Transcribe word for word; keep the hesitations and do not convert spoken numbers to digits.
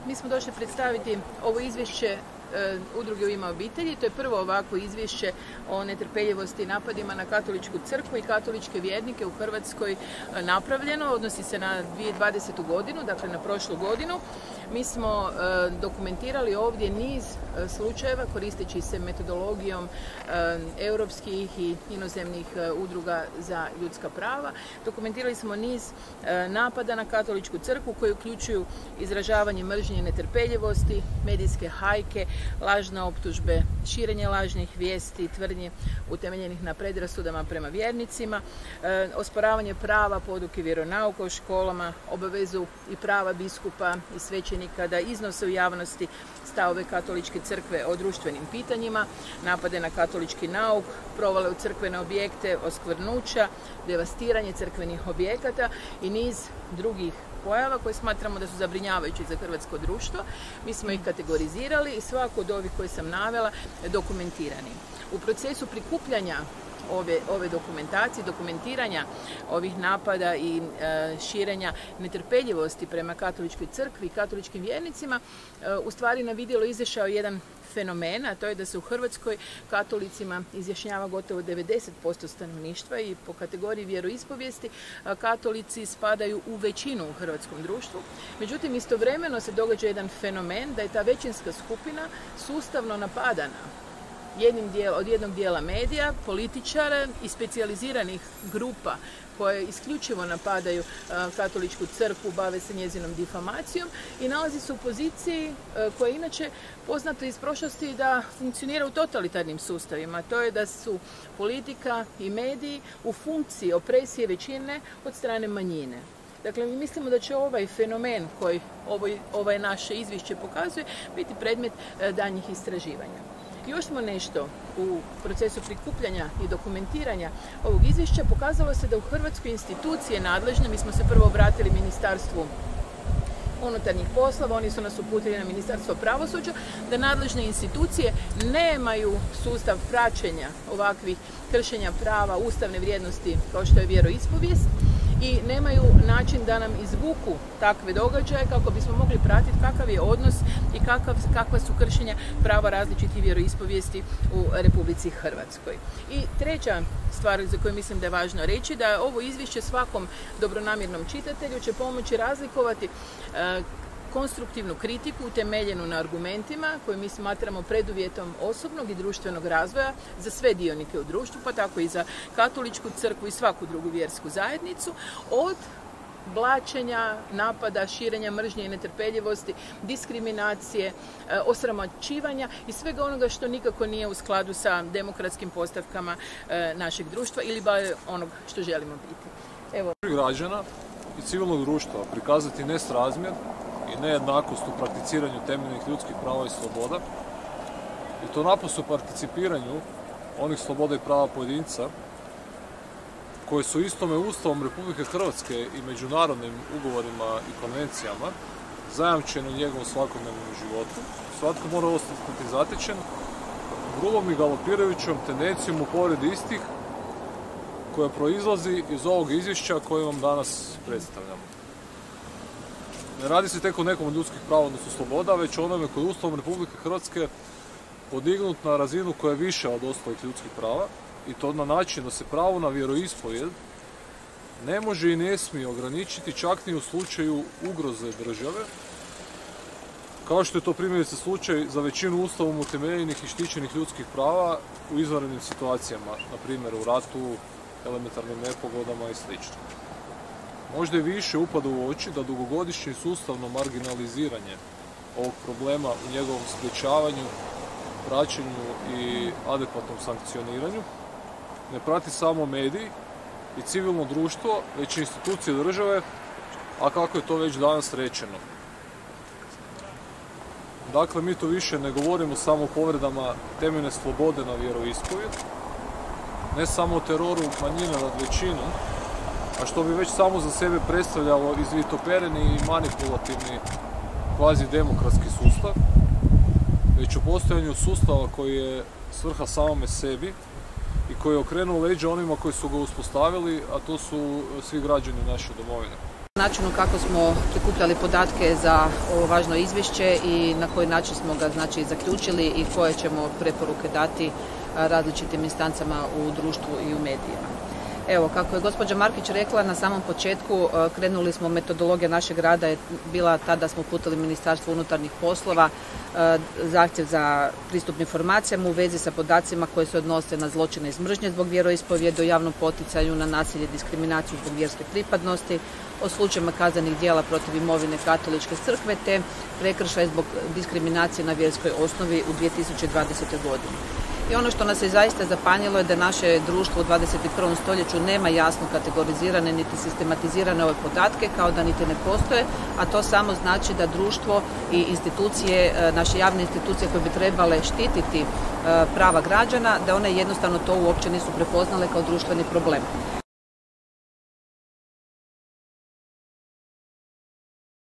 Mi smo došli predstaviti ovo izvješće Udruge U ime obitelji. To je prvo ovako izvješće o netrpeljivosti i napadima na katoličku crkvu i katoličke vjernike u Hrvatskoj napravljeno. Odnosi se na dvije tisuće dvadesetu godinu, dakle na prošlu godinu. Mi smo dokumentirali ovdje niz slučajeva koristeći se metodologijom europskih i inozemnih udruga za ljudska prava. Dokumentirali smo niz napada na katoličku crkvu koji uključuju izražavanje mržnje i netrpeljivosti, medijske hajke, lažne optužbe, širenje lažnih vijesti i tvrdnji utemeljenih na predrasudama prema vjernicima, osporavanje prava poduke vjeronauka u školama, obavezu i prava biskupa i svećenika da iznose u javnosti stavove katoličke crkve o društvenim pitanjima, napade na katolički nauk, provale u crkvene objekte, oskvrnuća, devastiranje crkvenih objekata i niz drugih pojava koje smatramo da su zabrinjavajući za hrvatsko društvo. Mi smo ih kategorizirali i svako od ovih koje sam navela dokumentirani. U procesu prikupljanja ove, ove dokumentacije, dokumentiranja ovih napada i e, širenja netrpeljivosti prema katoličkoj crkvi i katoličkim vjernicima, e, u stvari na vidjelo izašao jedan fenomen, a to je da se u Hrvatskoj katolicima izjašnjava gotovo devedeset posto stanovništva i po kategoriji vjeroispovijesti katolici spadaju u većinu u hrvatskom društvu. Međutim, istovremeno se događa jedan fenomen da je ta većinska skupina sustavno napadana jednim dijel, od jednog dijela medija, političara i specijaliziranih grupa koje isključivo napadaju uh, katoličku crkvu, bave se njezinom difamacijom i nalazi se u poziciji uh, koja je inače poznata iz prošlosti da funkcionira u totalitarnim sustavima. To je da su politika i mediji u funkciji opresije većine od strane manjine. Dakle, mi mislimo da će ovaj fenomen koji ovo, ovaj naše izvješće pokazuje biti predmet uh, daljnjih istraživanja. Još smo nešto u procesu prikupljanja i dokumentiranja ovog izvješća. Pokazalo se da u Hrvatskoj institucije nadležne, mi smo se prvo obratili Ministarstvu unutarnjih poslova, oni su nas uputili na Ministarstvo pravosuđa, da nadležne institucije nemaju sustav praćenja ovakvih kršenja prava, ustavne vrijednosti kao što je vjeroispovijest i nemaju način da nam izvuku takve događaje kako bismo mogli pratiti kakav je odnos i kakav, kakva su kršenja prava različitih vjeroispovijesti u Republici Hrvatskoj. I treća stvar za koju mislim da je važno reći, da ovo izvješće svakom dobronamjernom čitatelju će pomoći razlikovati e, konstruktivnu kritiku utemeljenu na argumentima koju mi smatramo preduvjetom osobnog i društvenog razvoja za sve dionike u društvu, pa tako i za katoličku crkvu i svaku drugu vjersku zajednicu, od blaćenja, napada, širenja mržnje i netrpeljivosti, diskriminacije, osramoćivanja i svega onoga što nikako nije u skladu sa demokratskim postavkama našeg društva ili bar onog što želimo biti. Evo. Građana i civilnog društva prikazati nesrazmjer i nejednakost u prakticiranju temeljnih ljudskih prava i sloboda, i to napose u participiranju onih sloboda i prava pojedinca koje su istome Ustavom Republike Hrvatske i međunarodnim ugovorima i konvencijama zajamčene u njegovom svakodnevnom životu. Svatko mora ostati zatečen grubom i galopirajućom tendencijom u povredi istih koja proizlazi iz ovog izvješća koje vam danas predstavljamo. Ne radi se tek o nekom od ljudskih prava, odnosno sloboda, već o onome koji je Ustavom Republike Hrvatske podignut na razinu koja je više od ostalih ljudskih prava, i to na način da se pravo na vjeroispovijed ne može i ne smije ograničiti čak ni u slučaju ugroze države, kao što je to primjerice slučaj za većinu Ustavom utemeljenih i štićenih ljudskih prava u izvanrednim situacijama, na primjer u ratu, elementarnim nepogodama i slično. Možda i više upada u oči da dugogodišnje sustavno marginaliziranje ovog problema u njegovom sprječavanju, praćenju i adekvatnom sankcioniranju ne prati samo mediji i civilno društvo, već i institucije države, a kako je to već danas rečeno. Dakle, mi tu više ne govorimo samo o povredama temeljne slobode na vjeroispovijed, ne samo o teroru manjine nad većinom, a što bi već samo za sebe predstavljalo izvitopereni i manipulativni kvazi-demokratski sustav, već o postojanju sustava koji je svrha samome sebi i koji je okrenuo leđa onima koji su ga uspostavili, a to su svi građani naše domovine. načinu kako smo prikupljali podatke za ovo važno izvješće i na koji način smo ga znači zaključili i koje ćemo preporuke dati različitim instancama u društvu i u medijima. Evo, kako je gospođa Markić rekla, na samom početku krenuli smo, metodologija našeg rada je bila tada da smo uputili Ministarstvu unutarnjih poslova zahtjev za pristup informacijama u vezi sa podacima koje se odnose na zločine iz mržnje zbog vjeroispovijedi, o javnom poticanju na nasilje i diskriminaciju zbog vjerske pripadnosti, o slučajevima kaznenih djela protiv imovine Katoličke crkve te prekršaj zbog diskriminacije na vjerskoj osnovi u dvije tisuće dvadesetoj godini. I ono što nas je zaista zapanjilo je da naše društvo u dvadeset i prvom stoljeću nema jasno kategorizirane niti sistematizirane ove podatke, kao da niti ne postoje, a to samo znači da društvo i institucije, naše javne institucije koje bi trebale štititi prava građana, da one jednostavno to uopće nisu prepoznale kao društveni problem.